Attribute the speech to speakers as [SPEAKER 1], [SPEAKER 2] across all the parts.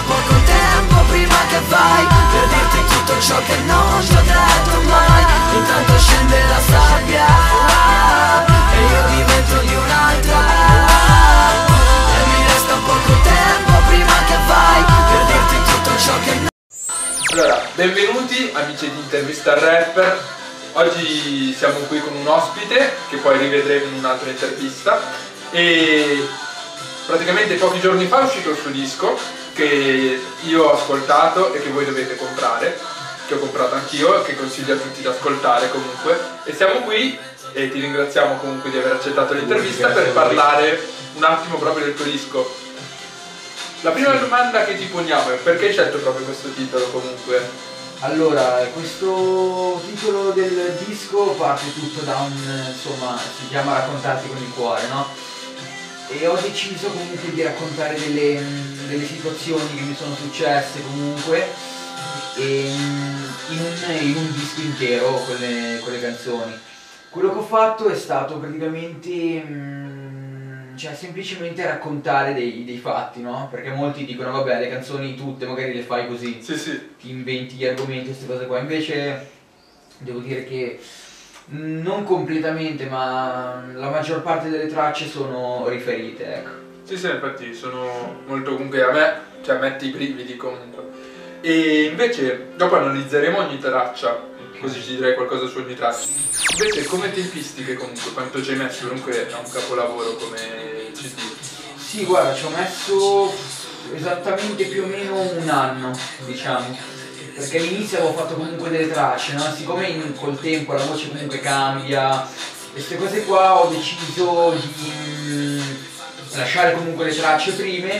[SPEAKER 1] poco tempo prima che vai, per dirti tutto ciò che non ti ho detto mai. Intanto scende la sabbia e io divento di un'altra, e mi resta poco tempo prima che vai, per dirti tutto ciò che non...
[SPEAKER 2] Allora, benvenuti amici di Intervista al Rapper. Oggi siamo qui con un ospite che poi rivedremo in un'altra intervista, e praticamente pochi giorni fa è uscito il suo disco che io ho ascoltato e che voi dovete comprare, che ho comprato anch'io e che consiglio a tutti di ascoltare comunque. E siamo qui e ti ringraziamo comunque di aver accettato l'intervista per parlare un attimo proprio del tuo disco. La prima domanda che ti poniamo è: perché hai scelto proprio questo titolo comunque?
[SPEAKER 3] Allora, questo titolo del disco parte tutto da insomma, si chiama Raccontarti con il cuore, no? E ho deciso comunque di raccontare delle situazioni che mi sono successe comunque in un disco intero con le canzoni. Quello che ho fatto è stato praticamente cioè semplicemente raccontare dei fatti, no? Perché molti dicono vabbè, le canzoni tutte magari le fai così, ti inventi gli argomenti, queste cose qua. Invece devo dire che non completamente, ma la maggior parte delle tracce sono riferite, ecco.
[SPEAKER 2] Sì, infatti sono molto, comunque a me, cioè metti i brividi comunque. E invece dopo analizzeremo ogni traccia, così ci direi qualcosa su ogni traccia. Invece come tempistiche comunque, quanto ci hai messo? Comunque è un capolavoro come CD.
[SPEAKER 3] Sì, guarda, ci ho messo esattamente più o meno un anno, diciamo, perché all'inizio avevo fatto comunque delle tracce, no? Siccome col tempo la voce comunque cambia, queste cose qua, ho deciso di lasciare comunque le tracce prime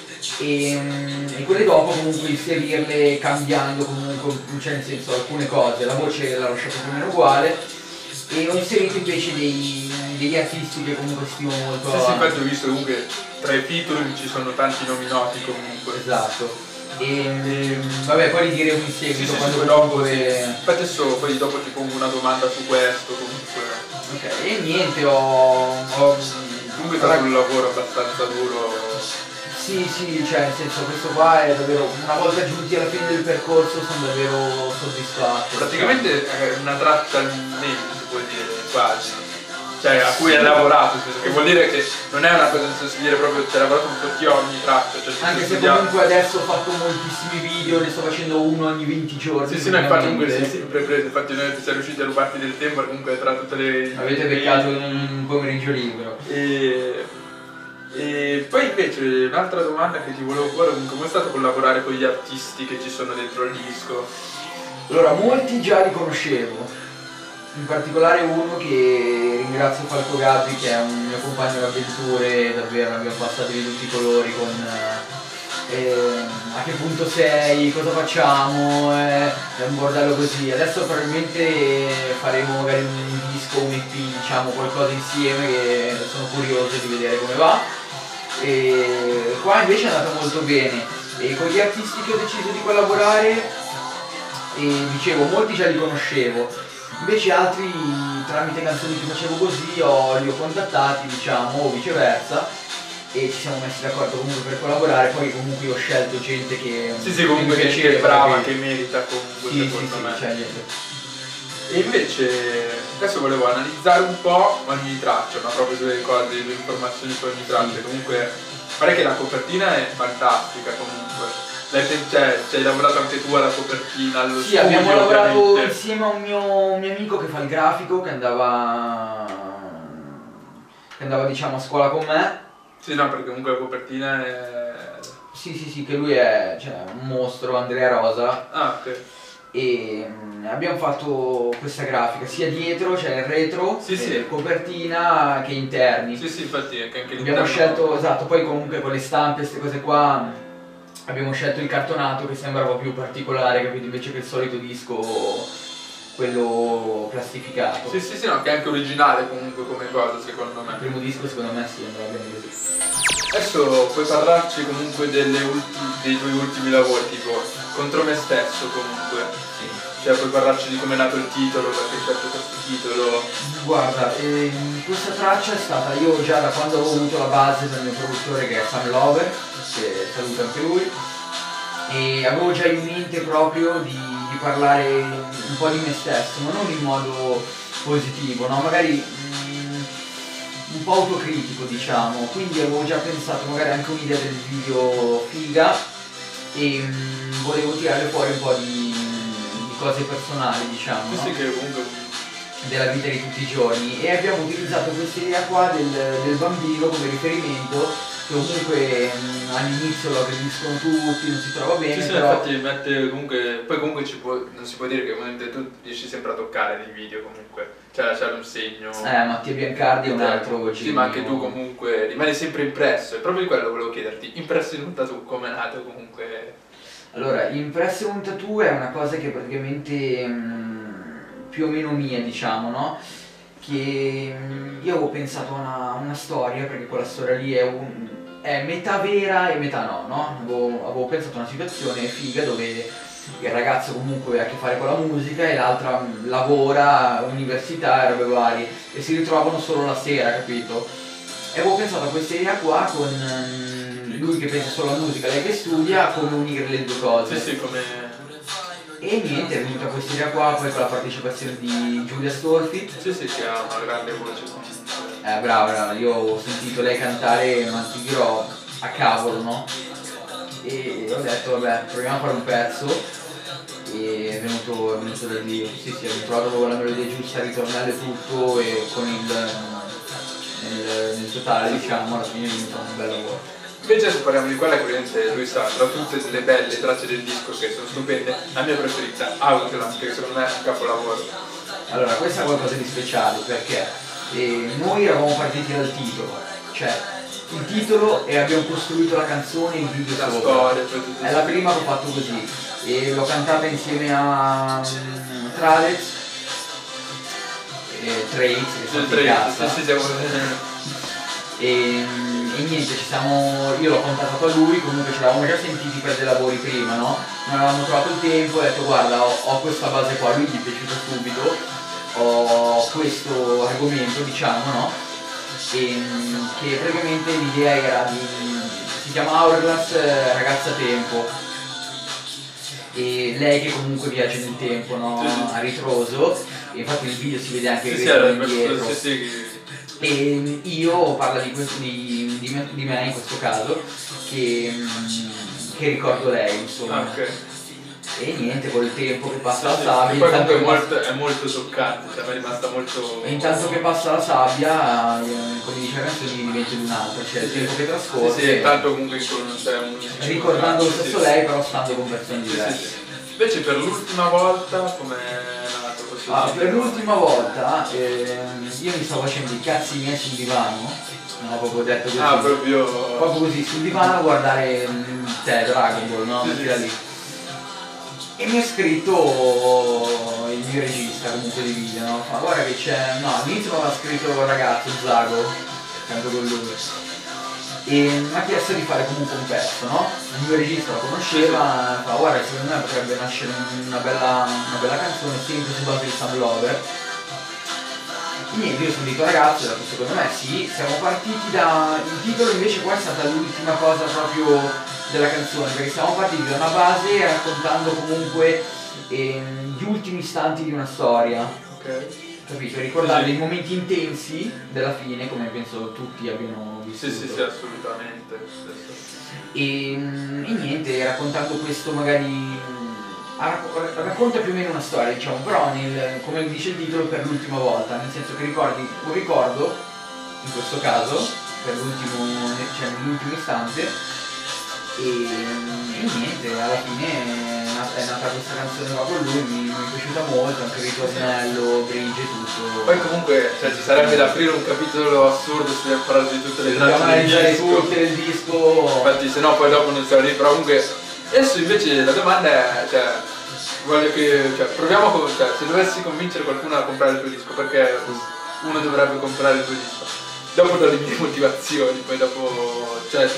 [SPEAKER 3] e quelle dopo comunque inserirle cambiando comunque, cioè nel senso alcune cose, la voce l'ho lasciata più o meno uguale e ho inserito invece degli artisti che comunque stimo molto.
[SPEAKER 2] Sì, infatti ho visto comunque tra i featuring ci sono tanti nomi noti comunque.
[SPEAKER 3] Esatto. Vabbè, poi li diremo in seguito quando
[SPEAKER 2] dopo infatti adesso poi dopo ti pongo una domanda su questo comunque.
[SPEAKER 3] Ok, e niente,
[SPEAKER 2] comunque è stato un lavoro abbastanza duro.
[SPEAKER 3] Sì, cioè nel senso questo qua è davvero, una volta giunti alla fine del percorso sono davvero soddisfatto.
[SPEAKER 2] Praticamente è una traccia al mese, si può dire, quasi. Cioè a cui hai lavorato, che vuol dire che non è una cosa da sostituire proprio, ci hai lavorato un po' ogni traccia. Cioè,
[SPEAKER 3] anche se comunque adesso ho fatto moltissimi video, ne sto facendo uno ogni 20 giorni.
[SPEAKER 2] Sì, no, infatti comunque sei sempre preso, infatti noi siamo riusciti a rubarti del tempo comunque tra tutte le...
[SPEAKER 3] Avete beccato un pomeriggio libero.
[SPEAKER 2] E poi invece un'altra domanda che ti volevo porre, come è stato collaborare con gli artisti che ci sono dentro il disco?
[SPEAKER 3] Allora, molti già li conoscevo, in particolare uno che ringrazio, Falco Gabri, che è un mio compagno d'avventure, davvero abbiamo passato di tutti i colori con a che punto sei, cosa facciamo, è un bordello così. Adesso probabilmente faremo magari un disco, un EP, diciamo qualcosa insieme, che sono curioso di vedere come va. E qua invece è andato molto bene e con gli artisti che ho deciso di collaborare, dicevo, molti già li conoscevo, invece altri tramite canzoni che facevo così li ho contattati, diciamo, o viceversa, e ci siamo messi d'accordo comunque per collaborare. Poi comunque ho scelto gente che
[SPEAKER 2] comunque
[SPEAKER 3] mi
[SPEAKER 2] gente
[SPEAKER 3] piaceva,
[SPEAKER 2] brava, che merita comunque,
[SPEAKER 3] secondo
[SPEAKER 2] me.
[SPEAKER 3] Cioè, niente.
[SPEAKER 2] E invece adesso volevo analizzare un po' ogni traccia, ma proprio due cose, due informazioni su ogni traccia. Comunque pare che la copertina è fantastica comunque. Ci hai lavorato anche tu alla copertina, allo studio?
[SPEAKER 3] Abbiamo lavorato
[SPEAKER 2] ovviamente
[SPEAKER 3] insieme a un mio amico che fa il grafico, che andava diciamo a scuola con me.
[SPEAKER 2] Sì, no, perché comunque la copertina è...
[SPEAKER 3] Sì, che lui è un mostro, Andrea Rosa.
[SPEAKER 2] Ah, ok.
[SPEAKER 3] E abbiamo fatto questa grafica sia dietro, cioè il retro, copertina, che interni.
[SPEAKER 2] Sì, infatti è che anche
[SPEAKER 3] abbiamo scelto, esatto, poi comunque con le stampe, queste cose qua, abbiamo scelto il cartonato che sembrava più particolare, capito? Invece che il solito disco, quello plastificato.
[SPEAKER 2] Sì, no, che è anche originale comunque come cosa, secondo me.
[SPEAKER 3] Il primo disco secondo me sì, andava bene così.
[SPEAKER 2] Adesso puoi parlarci comunque dei tuoi ultimi lavori, tipo Contro me stesso comunque.
[SPEAKER 3] Sì.
[SPEAKER 2] Cioè puoi parlarci di come è nato il titolo, perché hai scelto questo titolo?
[SPEAKER 3] Guarda, questa traccia è stata, io già da quando avevo avuto la base dal mio produttore, che è Sam Lover, che saluto anche lui, e avevo già in mente proprio di parlare un po' di me stesso, ma non in modo positivo, no? Magari un po' autocritico, diciamo, quindi avevo già pensato magari anche un'idea del video figa e volevo tirare fuori un po' di cose personali, diciamo, no?
[SPEAKER 2] Sì, che comunque
[SPEAKER 3] Della vita di tutti i giorni, e abbiamo utilizzato questa idea qua del bambino come riferimento, che comunque all'inizio lo aggrediscono tutti, non si trova bene,
[SPEAKER 2] sì,
[SPEAKER 3] però
[SPEAKER 2] infatti mette comunque, poi comunque non si può dire che ovviamente tu riesci sempre a toccare nei video comunque, cioè lasciare un segno.
[SPEAKER 3] Mattia Biancardi è un altro
[SPEAKER 2] Sì, ma anche tu comunque rimani sempre impresso, e proprio di quello volevo chiederti, impresso in un tattoo, come è nato comunque?
[SPEAKER 3] Allora, impresso in un tattoo è una cosa che praticamente più o meno mia, diciamo, no? Che io avevo pensato a una storia, perché quella storia lì è metà vera e metà no, no? Avevo pensato a una situazione figa dove il ragazzo comunque ha a che fare con la musica e l'altra lavora, università e robe varie, e si ritrovano solo la sera, capito? E avevo pensato a questa idea qua con lui che pensa solo alla musica, lei che studia, come unire le due cose.
[SPEAKER 2] Sì, come...
[SPEAKER 3] E niente, è venuta questa idea qua, poi con la partecipazione di Giulia Storfi.
[SPEAKER 2] Sì, che ha una grande voce comunque.
[SPEAKER 3] Brava, io ho sentito lei cantare, ma ti dirò, a cavolo, no? E ho detto, vabbè, proviamo a fare un pezzo. E è venuto da Dio. Sì, abbiamo trovato la melodia giusta, il ritornello e tutto, e con nel totale, diciamo, alla fine è venuto un bel lavoro.
[SPEAKER 2] Invece se parliamo di quella che ovviamente lui sa, tra tutte le belle tracce del disco che sono stupende, la mia preferita, Hourglass, che secondo me è un capolavoro.
[SPEAKER 3] Allora, questa è qualcosa di speciale perché noi eravamo partiti dal titolo, cioè il titolo, e abbiamo costruito la canzone in video
[SPEAKER 2] La
[SPEAKER 3] sopra.
[SPEAKER 2] storia, tutto.
[SPEAKER 3] È la prima che ho fatto così e l'ho cantata insieme a Tradez e Trace, che sono di casa.
[SPEAKER 2] Sì, siamo...
[SPEAKER 3] E niente, io l'ho contattato a lui, comunque ci eravamo già sentiti per dei lavori prima, no? Non avevamo trovato il tempo, ho detto guarda ho questa base qua, lui gli è piaciuto subito, ho questo argomento, diciamo, no? E che praticamente l'idea era si chiama Hourglass, ragazza tempo, e lei che comunque viaggia nel tempo, no? A ritroso, e infatti nel video si vede anche il ritorno indietro. E io parlo di me in questo caso, che ricordo lei, insomma.
[SPEAKER 2] Okay.
[SPEAKER 3] E niente, col tempo che passa la
[SPEAKER 2] Poi
[SPEAKER 3] sabbia,
[SPEAKER 2] è molto toccante, cioè mi è rimasta molto...
[SPEAKER 3] E intanto che passa la sabbia, come dice la canzone, diventa di un'altra, cioè il tempo che trascorre.
[SPEAKER 2] Sì, tanto comunque
[SPEAKER 3] ricordando lo stesso lei, però stando con persone diverse.
[SPEAKER 2] Sì. Invece per l'ultima volta com'è nato questo?
[SPEAKER 3] Per l'ultima volta io mi stavo facendo i cazzi miei sul divano, non ho proprio detto così.
[SPEAKER 2] Proprio
[SPEAKER 3] così, sul divano a guardare Dragon Ball, no?
[SPEAKER 2] Sì.
[SPEAKER 3] Lì. E mi ha scritto il mio regista comunque di video, no? Ma guarda che c'è. No, all'inizio mi aveva scritto il ragazzo Zago, canto con lui. E mi ha chiesto di fare comunque un pezzo, no? Il mio regista lo conosceva, fa guarda secondo me potrebbe nascere una bella canzone sempre su base di Sam Lover. E niente, io sono detto ragazzi, ho detto secondo me sì, siamo partiti il titolo invece qua è stata l'ultima cosa proprio della canzone, perché siamo partiti da una base raccontando comunque gli ultimi istanti di una storia.
[SPEAKER 2] Ok.
[SPEAKER 3] Capito? Ricordando i momenti intensi della fine, come penso tutti abbiano vissuto.
[SPEAKER 2] Sì, assolutamente.
[SPEAKER 3] E niente, raccontando questo magari racconta più o meno una storia, diciamo, però come dice il titolo, per l'ultima volta, nel senso che ricordi un ricordo, in questo caso, nell'ultimo istante, e niente, alla fine è nata questa canzone qua con lui, mi è piaciuta molto, anche il ritornello, bridge e tutto.
[SPEAKER 2] Poi comunque ci sarebbe da aprire un capitolo assurdo se dobbiamo parlare di tutte le tracce
[SPEAKER 3] del disco.
[SPEAKER 2] Infatti se no poi dopo non sarà lì, però comunque adesso invece la domanda è, voglio che, proviamo se dovessi convincere qualcuno a comprare il tuo disco, perché uno dovrebbe comprare il tuo disco? Dopo dalle mie motivazioni, poi dopo,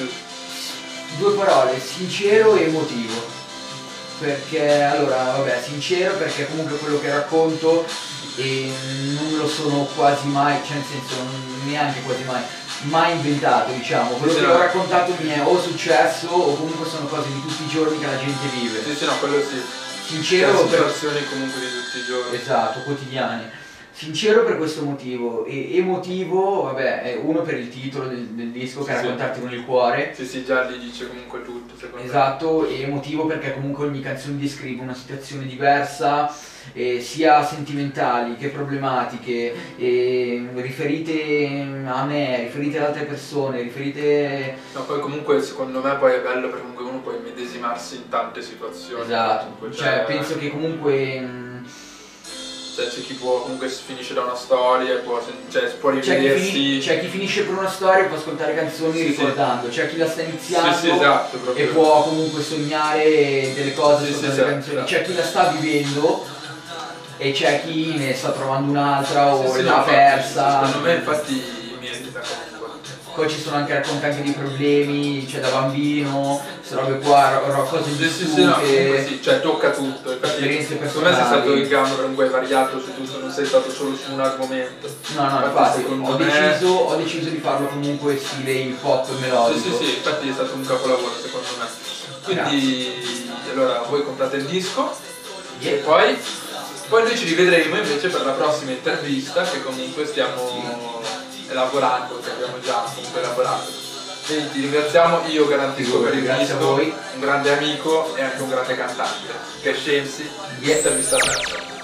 [SPEAKER 3] Due parole, sincero e emotivo. Perché allora, vabbè, sincero perché comunque quello che racconto non lo sono quasi mai, cioè nel senso neanche quasi mai, mai inventato, diciamo. Quello che ho raccontato mi è o successo o comunque sono cose di tutti i giorni che la gente vive.
[SPEAKER 2] Sì, no, quello sì.
[SPEAKER 3] Sincero,
[SPEAKER 2] situazioni comunque di tutti i giorni.
[SPEAKER 3] Esatto, quotidiane. Sincero per questo motivo, e emotivo, vabbè, è uno per il titolo del disco, che è raccontarti con il cuore.
[SPEAKER 2] Sì, già lì dice comunque tutto, secondo me.
[SPEAKER 3] Esatto, e emotivo perché comunque ogni canzone descrive una situazione diversa, sia sentimentali che problematiche, riferite a me, riferite ad altre persone, riferite...
[SPEAKER 2] No, poi comunque secondo me poi è bello perché comunque uno può immedesimarsi in tante situazioni.
[SPEAKER 3] Esatto,
[SPEAKER 2] comunque,
[SPEAKER 3] cioè penso che comunque...
[SPEAKER 2] Cioè c'è chi può comunque finisce da una storia e può rivedersi.
[SPEAKER 3] C'è chi finisce per una storia e può ascoltare canzoni ricordando, c'è chi la sta iniziando
[SPEAKER 2] esatto,
[SPEAKER 3] e può comunque sognare delle cose sopra le canzoni,
[SPEAKER 2] esatto.
[SPEAKER 3] c'è chi la sta vivendo e c'è chi ne sta trovando un'altra o l'ha persa.
[SPEAKER 2] Secondo me infatti merita comunque.
[SPEAKER 3] Poi ci sono anche racconti anche di problemi, cioè da bambino, queste robe qua, cose vissute,
[SPEAKER 2] sì, cioè tocca tutto,
[SPEAKER 3] esperienze personali.
[SPEAKER 2] Secondo me sei stato in gamba comunque variato su tutto, non sei stato solo su un argomento.
[SPEAKER 3] No, infatti ho deciso di farlo comunque stile hip hop melodico.
[SPEAKER 2] Sì, infatti è stato un capolavoro secondo me. Quindi allora voi comprate il disco e poi noi ci rivedremo invece per la prossima intervista che comunque stiamo elaborando, che abbiamo già comunque elaborato. Quindi ti ringraziamo, io garantisco per il disco, un grande amico e anche un grande cantante, che è Scensi, intervista a te.